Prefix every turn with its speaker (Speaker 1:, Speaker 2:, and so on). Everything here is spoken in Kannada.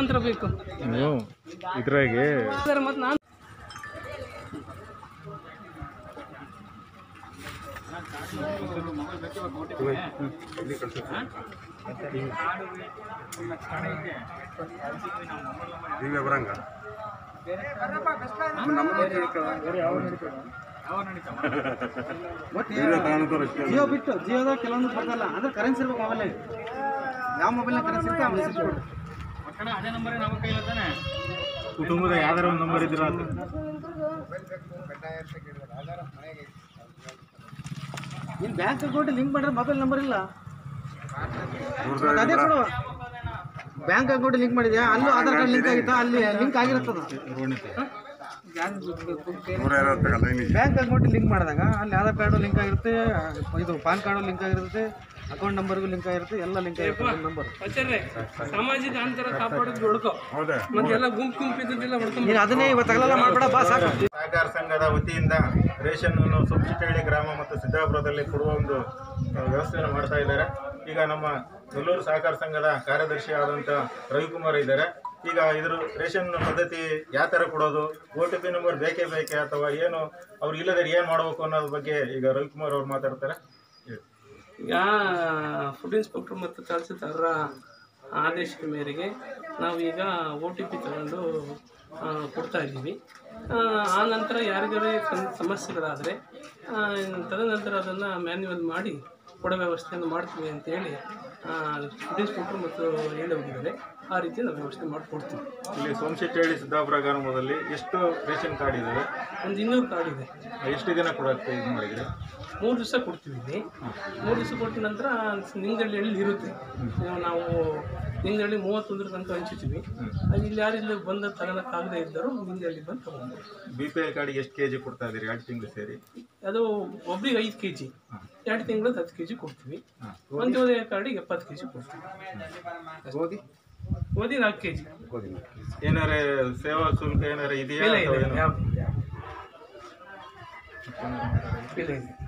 Speaker 1: ಅಂತರ ಬೇಕು
Speaker 2: ಇದ್ರಾಗೆ
Speaker 1: ಮತ್ತೆ ನಾನು
Speaker 2: ಬರಂಗ
Speaker 3: ಜಿಯೋ ಬಿಟ್ಟು ಜಿಯೋದಾಗ ಕೆಲವೊಂದು ಬರ್ತಲ್ಲ ಅಂದ್ರೆ ಕರೆನ್ಸಿ ಇರ್ಬೇಕು ಮೊಬೈಲ್ ಯಾವ ಮೊಬೈಲ್ನ ಕರೆನ್ಸಿ ಇರುತ್ತೆ ಆ ಮೆಸೇಜ್ ಕೊಡು
Speaker 1: ಅದೇ ನಂಬರ್ ನಮ್ಮ ಕೈಯಲ್ಲಿ ತಾನೆ
Speaker 2: ಕುಟುಂಬದ ಯಾವ್ದಾರ ಒಂದು ನಂಬರ್ ಇದ್ರ
Speaker 3: ನೀನು ಬ್ಯಾಂಕ್ ಅಕೌಂಟ್ ಲಿಂಕ್ ಮಾಡಿದ್ರೆ ಮೊಬೈಲ್ ನಂಬರ್ ಇಲ್ಲ ಅದೇ ಕೊಡು ಬ್ಯಾಂಕ್ ಅಕೌಂಟ್ ಲಿಂಕ್ ಮಾಡಿದ್ಯಾ ಅಲ್ಲೂ ಆಧಾರ್ ಕಾರ್ಡ್ ಲಿಂಕ್ ಆಗಿತ್ತಾ ಅಲ್ಲಿ ಲಿಂಕ್ ಆಗಿರುತ್ತದ ಬ್ಯಾಂಕ್ ಅಕೌಂಟ್ ಲಿಂಕ್ ಮಾಡಿದಾಗ ಅಲ್ಲಿ ಆಧಾರ್ ಕಾರ್ಡು ಲಿಂಕ್ ಆಗಿರುತ್ತೆ ಇದು ಪಾನ್ ಕಾರ್ಡು ಲಿಂಕ್ ಆಗಿರುತ್ತೆ ಅಕೌಂಟ್ ನಂಬರ್ಗೂ ಲಿಂಕ್ ಆಗಿರುತ್ತೆ ಎಲ್ಲ ಲಿಂಕ್ ಆಗಿರುತ್ತೆ ನಂಬರ್
Speaker 1: ಸಾಮಾಜಿಕ ಅಂತರ ಕಾಪಾಡೋದು ಹುಡುಕೋ ಮತ್ತೆಲ್ಲ ಗುಂಪು ಇದ್ದೆಲ್ಲ ಹುಡ್ಕೊಂಡು
Speaker 3: ನೀನು ಅದನ್ನೇ ಇವತ್ತಾಗಲೆಲ್ಲ ಮಾಡಬೇಡ ಬಾ ಸಾಕು
Speaker 4: ಸಹಕಾರ ಸಂಘದ ವತಿಯಿಂದ ರೇಷನ್ನನ್ನು ಸೊಂಚಿಟಳ್ಳಿ ಗ್ರಾಮ ಮತ್ತು ಸಿದ್ದಾಪುರದಲ್ಲಿ ಕೊಡುವ ಒಂದು ವ್ಯವಸ್ಥೆಯನ್ನು ಮಾಡ್ತಾ ಇದ್ದಾರೆ. ಈಗ ನಮ್ಮ ನೆಲ್ಲೂರು ಸಹಕಾರ ಸಂಘದ ಕಾರ್ಯದರ್ಶಿ ಆದಂಥ ರವಿಕುಮಾರ್ ಇದ್ದಾರೆ. ಈಗ ಇದ್ರ ರೇಷನ್ ಪದ್ಧತಿ ಯಾವ ಥರ ಕೊಡೋದು, OTP ನಂಬರ್ ಬೇಕೇ ಅಥವಾ ಏನು ಅವ್ರು ಇಲ್ಲದ್ರೆ ಏನು ಮಾಡಬೇಕು ಅನ್ನೋದ್ರ ಬಗ್ಗೆ ಈಗ ರವಿಕುಮಾರ್ ಅವ್ರು ಮಾತಾಡ್ತಾರೆ.
Speaker 1: ಈಗ ಫುಡ್ ಇನ್ಸ್ಪೆಕ್ಟರ್ ಮತ್ತು ತಹಸೀಲ್ದಾರರ ಆದೇಶದ ಮೇರೆಗೆ ನಾವು ಈಗ OTP ತಗೊಂಡು ಕೊಡ್ತಾ ಇದ್ದೀವಿ. ಆ ನಂತರ ಯಾರಿಗಾರೇ ಸಮಸ್ಯೆಗಳಾದರೆ ತದನಂತರ ಅದನ್ನು ಮ್ಯಾನ್ಯುವಲ್ ಮಾಡಿ ಕೊಡೋ ವ್ಯವಸ್ಥೆಯನ್ನು ಮಾಡ್ತೀವಿ ಅಂತೇಳಿ ಫುಡ್ ಇನ್ಸ್ಪೆಕ್ಟರ್ ಮತ್ತು ಹೇಳಿ ಹೋಗಿದ್ದಾರೆ. ಆ ರೀತಿ ನಾವು ವ್ಯವಸ್ಥೆ ಮಾಡಿಕೊಡ್ತೀವಿ.
Speaker 4: ಇಲ್ಲಿ ಸೋಮಶೆಟ್ಟಿಹಳ್ಳಿ ಸಿದ್ದಾಪುರ ಗ್ರಾಮದಲ್ಲಿ ಎಷ್ಟು ರೇಷನ್ ಕಾರ್ಡ್ ಇದ್ದಾವೆ?
Speaker 1: ಒಂದು 200 ಕಾರ್ಡ್ ಇದೆ.
Speaker 4: ಎಷ್ಟು ದಿನ ಕೊಡೋಕ್ಕೆ ಇದು ಮಾಡಿದರೆ?
Speaker 1: 3 ದಿವಸ ಕೊಡ್ತೀವಿ. 3 ದಿವಸ ಕೊಟ್ಟ ನಂತರ ನಿಂಗಳ್ಳಿಯಲ್ಲಿ ಇರುತ್ತೆ. ನಾವು ನಿಂಗಳ್ಳಿ 31 ತನಕ ಹಂಚ್ತೀವಿ. ಅಲ್ಲಿ ಇಲ್ಲಿ ಯಾರಿಲ್ಲ ಬಂದ ತಗೊಳಕ್ಕಾಗದೇ ಇದ್ದರೂ ನಿಂಗಳ್ಳಿ ಬಂದು ತಗೊಂಡು.
Speaker 4: BPL ಕಾರ್ಡಿಗೆ ಎಷ್ಟು kg ಕೊಡ್ತಾ ಇದ್ದೀರಿ 2 ತಿಂಗಳು ಸೇರಿ?
Speaker 1: ಅದು ಒಬ್ಬರಿಗೆ 5 kg, 2 ತಿಂಗಳು 10 kg ಕೊಡ್ತೀವಿ. ಒಂದೂವರೆ ಕಾರ್ಡಿಗೆ 70 kg ಕೊಡ್ತೀವಿ. ಗೋಧಿ 4 kg.
Speaker 4: ಏನಾರ ಸೇವಾ ಶುಲ್ಕ ಏನಾರ ಇದೆಯಾ?
Speaker 1: ಇಲ್ಲ.